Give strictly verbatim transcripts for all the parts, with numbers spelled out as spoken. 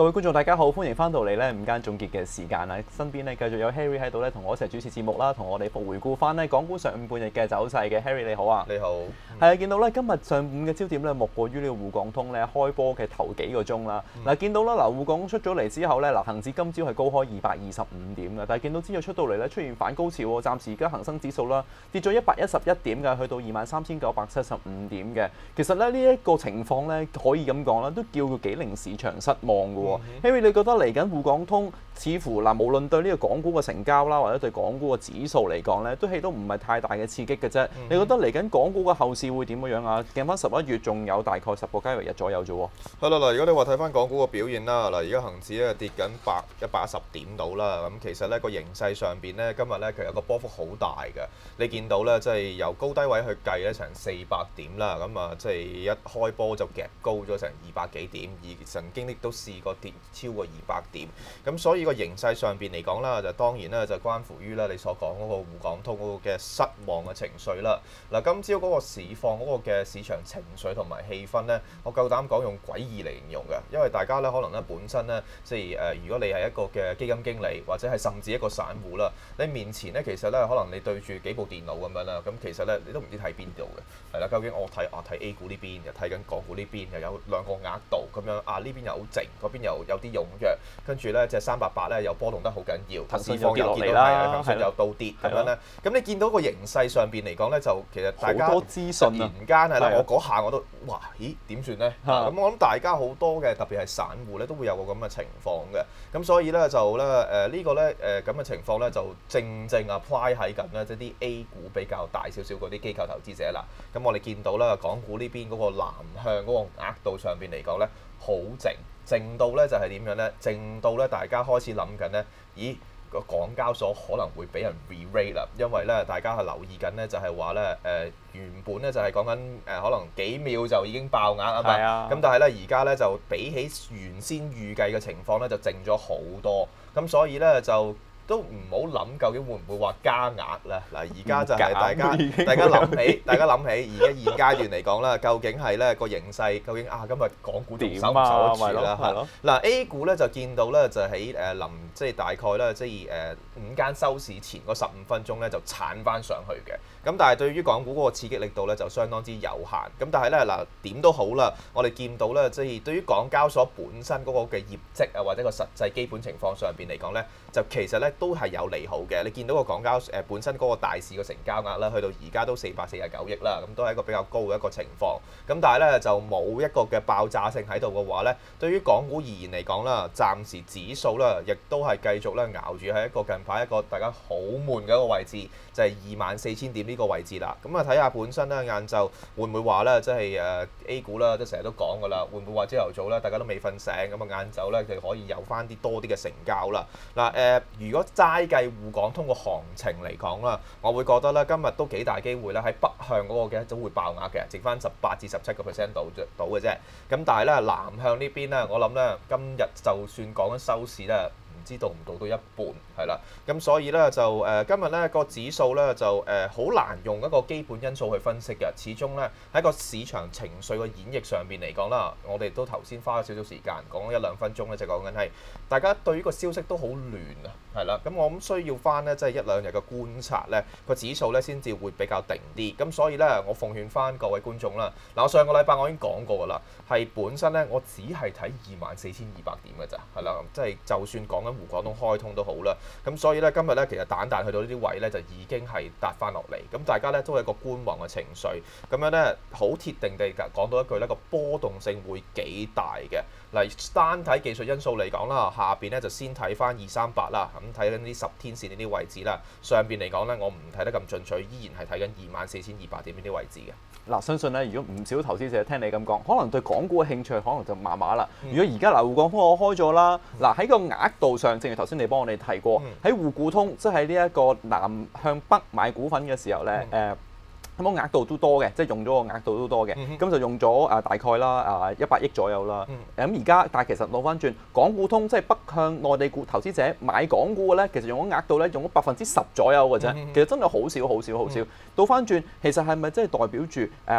各位觀眾大家好，歡迎翻到嚟咧午間總結嘅時間啦。身邊咧繼續有 Harry 喺度咧，同我一齊主持節目啦，同我哋回顧翻咧港股上午半日嘅走勢嘅。Harry 你好啊， 你好。 係啊，見到咧今日上午嘅焦點咧，莫過於呢個滬港通咧開波嘅頭幾個鐘啦。嗱、嗯，見到啦，嗱滬港通出咗嚟之後咧，嗱恆指今朝係高開二百二十五點嘅，但係見到之後出到嚟咧出現反高潮喎，暫時而家恒生指數啦跌咗一百一十一點嘅，去到二萬三千九百七十五點嘅。其實咧呢一個情況咧可以咁講啦，都叫做幾令市場失望嘅喎。嗯、Harry 你覺得嚟緊滬港通似乎嗱，無論對呢個港股嘅成交啦，或者對港股嘅指數嚟講咧，都起到唔係太大嘅刺激嘅啫。嗯、你覺得嚟緊港股嘅後市會點樣啊？計翻十一月仲有大概十個交易日左右啫喎。 係啦，嗱，如果你話睇翻港股嘅表現啦，嗱，而家恒指咧跌緊百一百一十點到啦，咁其實咧個形勢上邊咧，今日咧其實個波幅好大嘅。你見到咧，即係由高低位去計咧，成四百點啦，咁啊，即係一開波就夾高咗成二百幾點，而曾經亦都試過跌超過二百點。咁所以個形勢上邊嚟講啦，就當然咧就關乎於咧你所講嗰個滬港通嗰個嘅失望嘅情緒啦。嗱，今朝嗰個市況嗰個嘅市場情緒同埋氣氛咧，我夠膽講用詭異嚟形容嘅，因為大家咧可能咧本身咧即係誒，如果你係一個嘅基金經理或者係甚至一個散戶啦，你面前咧其實咧可能你對住幾部電腦咁樣啦，咁其實咧你都唔知睇邊度嘅，係啦，究竟我睇啊睇 A 股呢邊，又睇緊港股呢邊，又有兩個額度咁樣啊，呢邊又好靜，嗰邊又有啲踴躍，跟住咧隻三百八咧又波動得好緊要，市況又見到係啊，騰訊又倒跌咁樣咧，咁你見到個形勢上邊嚟講咧，就其實大家好多資訊突然間係啦，我嗰下我都哇，咦點算咧？咁我諗大家好多嘅特別係散戶咧都會有個咁嘅情況嘅，咁所以咧就咧誒呢個咧誒咁嘅情況咧就正正 apply 喺緊咧即係啲 A 股比較大少少嗰啲機構投資者啦。咁我哋見到啦，港股呢邊嗰個南向嗰個額度上邊嚟講咧，好靜，靜到咧就係點樣咧？靜到咧大家開始諗緊咧，咦個港交所可能會俾人 re-rate 啦，因為咧大家係留意緊咧就係話咧誒原本咧就係講緊誒可能幾秒就已經爆額啊嘛，咁但係咧而家咧就比起原先預計嘅情況咧就靜咗好多，咁所以咧就都唔好諗究竟會唔會話加額啦。嗱，而家就係大家大家諗起，大家諗起而家現階段嚟講啦，究竟係咧個形勢，究竟啊今日港股點守唔守得住啦？係咯。嗱 A 股咧就見到咧就喺誒臨即係大概咧即係誒午間收市前嗰十五分鐘咧就鏟翻上去嘅。咁但係對於港股嗰個刺激力度咧就相當之有限。咁但係咧嗱點都好啦，我哋見到咧即係對於港交所本身嗰個嘅業績啊或者個實際基本情況上邊嚟講咧，就其實咧都係有利好嘅。你見到個港交誒本身嗰個大市嘅成交額啦，去到而家都四百四十九億啦，咁都係一個比較高嘅一個情況。咁但係咧就冇一個嘅爆炸性喺度嘅話咧，對於港股而言嚟講啦，暫時指數啦亦都係繼續咧熬住喺一個近排一個大家好悶嘅一個位置，就係二萬四千點呢個位置啦。咁啊睇下本身咧晏晝會唔會話咧，即係誒 A 股啦，即係成日都講㗎啦，會唔會話朝頭早咧大家都未瞓醒，咁啊晏晝咧就可以有翻啲多啲嘅成交啦。嗱誒，如果齋計滬港通個行情嚟講啦，我會覺得咧今日都幾大機會咧喺北向嗰個嘅都會爆額嘅，剩翻十八至十七個 percent 到到嘅啫。咁但係咧南向呢邊咧，我諗咧今日就算講緊收市咧，唔知道唔到到一半係啦。咁所以咧就誒、呃、今日咧個指數咧就誒好、呃、難用一個基本因素去分析嘅，始終咧喺個市場情緒嘅演繹上邊嚟講啦，我哋都頭先花咗少少時間講咗一兩分鐘咧，就講緊係大家對於個消息都好亂啊。係啦，咁我諗需要翻咧，即係一兩日嘅觀察咧，個指數咧先至會比較定啲。咁所以咧，我奉勸翻各位觀眾啦。嗱，我上個禮拜我已經講過㗎啦，係本身咧，我只係睇二萬四千二百點㗎咋，係啦，即係就算講緊滬港通開通都好啦。咁所以咧，今日咧其實彈彈去到呢啲位咧，就已經係搭翻落嚟。咁大家咧都係一個觀望嘅情緒。咁樣咧，好鐵定地講到一句咧，個波動性會幾大嘅。嗱，單睇技術因素嚟講啦，下邊咧就先睇翻二三八啦。咁睇緊啲十天線呢啲位置啦，上邊嚟講咧，我唔睇得咁進取，依然係睇緊二萬四千二百點呢啲位置嘅。 嗱，相信咧，如果唔少投資者聽你咁講，可能對港股嘅興趣可能就麻麻啦。如果而家嗱滬港通我開咗啦，嗱喺個額度上，正如頭先你幫我哋提過，喺滬股通即係呢一個南向北買股份嘅時候咧，誒、嗯。呃咁個額度都多嘅，即係用咗個額度都多嘅，咁、嗯、就用咗啊大概啦啊一百億左右啦。咁而家但係其實攞翻轉港股通，即係北向內地股投資者買港股嘅咧，其實用咗額度咧用咗百分之十左右嘅啫。嗯、其實真係好少好少好少。倒翻轉，其實係咪真係代表住誒？呃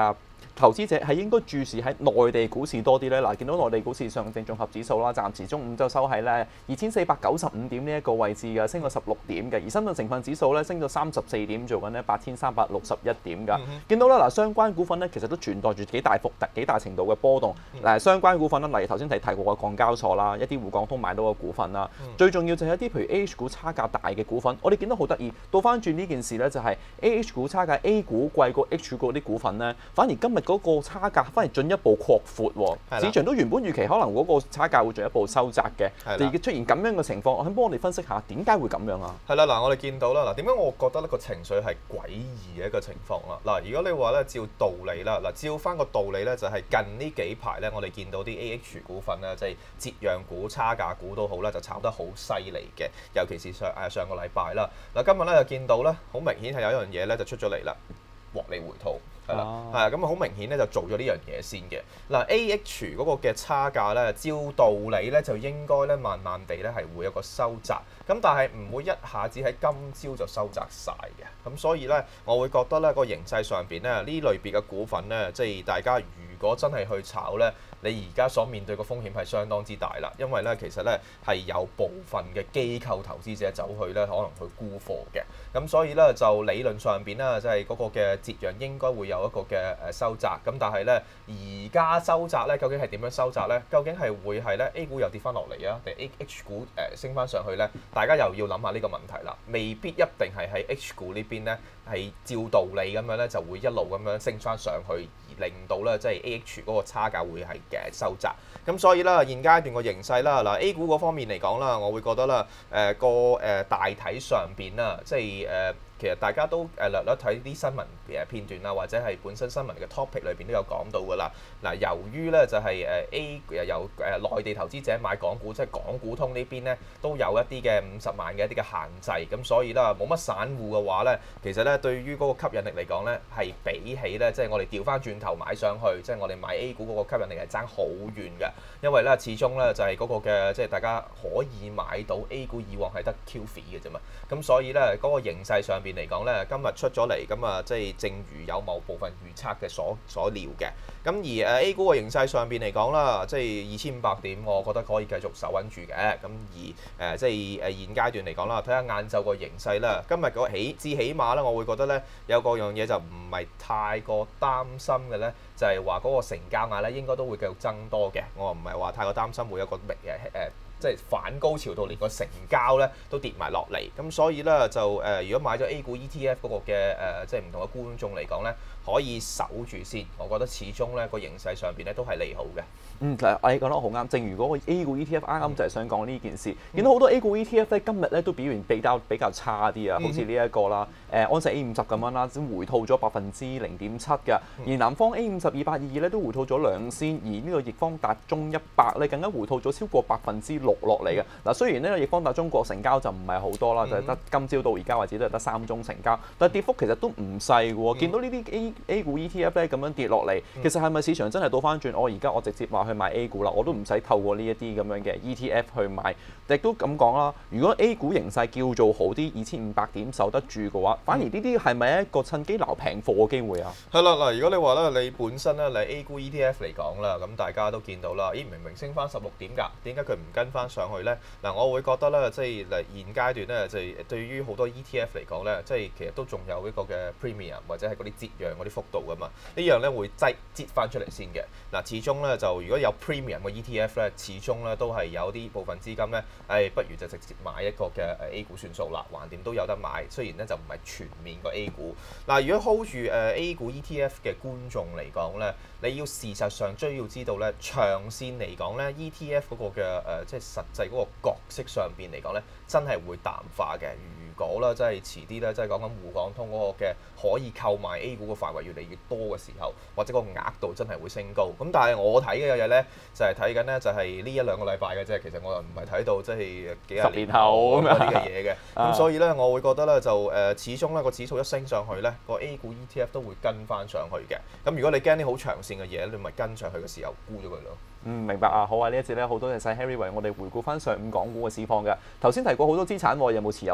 投資者係應該注視喺內地股市多啲咧？嗱，見到內地股市上證綜合指數啦，暫時中午就收喺咧二千四百九十五點呢一個位置嘅，升咗十六點嘅。而深圳成分指數咧升咗三十四點，做緊咧八千三百六十一點㗎。嗯、見到啦，嗱，相關股份咧其實都存在住幾大幅、幾大程度嘅波動。嗱、嗯，相關股份啦，例如頭先提提過嘅港交所啦，一啲滬港通買到嘅股份啦，嗯、最重要就係一啲譬如 A H 股差價大嘅股份。我哋見到好得意，倒翻轉呢件事咧就係 A H 股差價 A 股貴過 H 股嗰啲股份咧，反而今日嗰個差價反而進一步擴闊喎，的市場都原本預期可能嗰個差價會進一步收窄嘅，而的出現咁樣嘅情況，我想幫我哋分析下點解會咁樣啊？係啦，嗱，我哋見到啦，嗱，點解我覺得呢個情緒係詭異嘅一個情況啦？嗱，如果你話咧照道理啦，嗱，照翻個道理咧，就係近呢幾排咧，我哋見到啲 A H 股份咧，即係折讓股、差價股都好啦，就炒得好犀利嘅，尤其是上誒上個禮拜啦。嗱，今日咧就見到咧，好明顯係有一樣嘢咧就出咗嚟啦，獲利回吐。係啦，係啊，咁啊好明顯咧就做咗呢樣嘢先嘅。嗱 A H 嗰個嘅差價咧，照道理咧就應該咧慢慢地咧係會有個收窄，咁但係唔會一下子喺今朝就收窄晒嘅。咁所以咧，我會覺得咧個形勢上邊咧呢類別嘅股份咧，即係大家如果真係去炒咧，你而家所面對嘅風險係相當之大啦，因為咧其實咧係有部分嘅機構投資者走去咧可能去沽貨嘅，咁所以咧就理論上邊咧即係嗰個嘅折讓應該會有一個嘅誒收窄，咁但係咧而家收窄咧究竟係點樣收窄咧？究竟係會係咧 A 股又跌翻落嚟啊，定 A H 股誒升翻上去咧？大家又要諗下呢個問題啦，未必一定係喺 H 股呢邊咧係照道理咁樣咧就會一路咁樣升翻上去，而令到咧即係 A H 嗰個差價會係嘅收窄。咁所以啦，現階段個形勢啦，嗱 A 股嗰方面嚟講啦，我會覺得啦，誒個誒大體上邊啦，即係誒。呃其實大家都誒略略睇啲新聞誒片段啊，或者係本身新聞嘅 topic 裏邊都有講到㗎啦。嗱，由於咧就係誒 A 由誒內地投資者買港股，即係港股通呢邊咧都有一啲嘅五十萬嘅一啲嘅限制，咁所以啦冇乜散戶嘅話咧，其實咧對於嗰個吸引力嚟講咧，係比起咧即係我哋調翻轉頭買上去，即係我哋買 A 股嗰個吸引力係爭好遠嘅，因為咧始終咧就係嗰個嘅即係大家可以買到 A 股以往係得 Q 費嘅啫嘛，咁所以咧嗰個形勢上邊嚟講咧，今日出咗嚟咁啊，即係正如有某部分預測嘅所所料嘅。咁而誒 A 股嘅形勢上邊嚟講啦，即係二千五百點，我覺得可以繼續守穩住嘅。咁而誒即係誒現階段嚟講啦，睇下晏晝個形勢啦。今日個起至起碼咧，我會覺得咧有個樣嘢就唔係太過擔心嘅咧，就係話嗰個成交額咧應該都會繼續增多嘅。我唔係話太過擔心會有個明嘅誒。即係反高潮到連個成交咧都跌埋落嚟，咁所以咧就誒、呃，如果買咗 A 股 E T F 嗰個嘅誒、呃，即係唔同嘅觀眾嚟講咧，可以守住先。我覺得始終咧個形勢上邊咧都係利好嘅。 嗯，其實你講得好啱。正如嗰個 A 股 E T F 啱啱就係想講呢件事，嗯、見到好多 A 股 E T F 咧今日咧都表現比較比較差啲啊，好似呢一個啦，誒安石 A 五十咁樣啦，先回吐咗百分之零點七嘅，而南方 A 五十二八二二咧都回吐咗兩仙，而呢個易方達中一百咧更加回吐咗超過百分之六落嚟嘅。嗱，雖然呢個易方達中國成交就唔係好多啦，就係得今朝到而家為止都係得三宗成交，但係跌幅其實都唔細嘅喎。見到呢啲 A A 股 E T F 咧咁樣跌落嚟，其實係咪市場真係倒翻轉？我而家我直接話去買 A 股啦，我都唔使透過呢一啲咁樣嘅 E T F 去買。亦都咁講啦，如果 A 股形勢叫做好啲，二千五百點守得住嘅話，反而呢啲係咪一個趁機撈平貨嘅機會啊？ 係啦，嗱，如果你話咧，你本身咧，你 A 股 E T F 嚟講啦，咁大家都見到啦，咦，明明升翻十六點㗎，點解佢唔跟翻上去咧？嗱，我會覺得咧，即係嚟現階段咧，就係對於好多 E T F 嚟講咧，即係其實都仲有一個嘅 premium 或者係嗰啲折讓嗰啲幅度㗎嘛，呢樣咧會擠擠翻出嚟先嘅。嗱，始終咧就如果有 premium 嘅 E T F 咧，始終咧都係有啲部分資金咧，誒，不如就直接買一個嘅誒 A 股算數啦，橫掂都有得買。雖然咧就唔係全面個 A 股。嗱，如果 hold 住誒 A 股 E T F 嘅觀眾嚟講咧，你要事實上需要知道咧，長線嚟講咧 E T F 嗰個嘅誒、呃、即係實際嗰個角色上邊嚟講咧，真係會淡化嘅。如果啦，即係遲啲咧，即係講緊滬港通嗰個嘅可以購買 A 股嘅範圍越嚟越多嘅時候，或者個額度真係會升高。咁但係我睇嘅嘢咧，就係睇緊咧，就係呢一兩個禮拜嘅啫。其實我又唔係睇到即係幾廿年後咁樣啲嘅嘢嘅。咁所以咧，我會覺得咧就誒、呃，始終咧個指數一升上去咧，個 A 股 E T F 都會跟翻上去嘅。咁如果你驚啲好長線嘅嘢，你咪跟上去嘅時候沽咗佢咯。 嗯，明白啊。好啊，呢一節咧好多謝晒 Harry 為我哋回顧翻上午港股嘅市況嘅。頭先提過好多資產，有冇持有啊？ 冇嘅。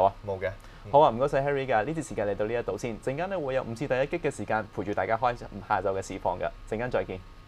嘅。 好啊，唔該晒 Harry 㗎，呢節時間嚟到呢一度先，陣間咧會有五至第一擊嘅時間陪住大家開下晝嘅市況㗎，陣間再見。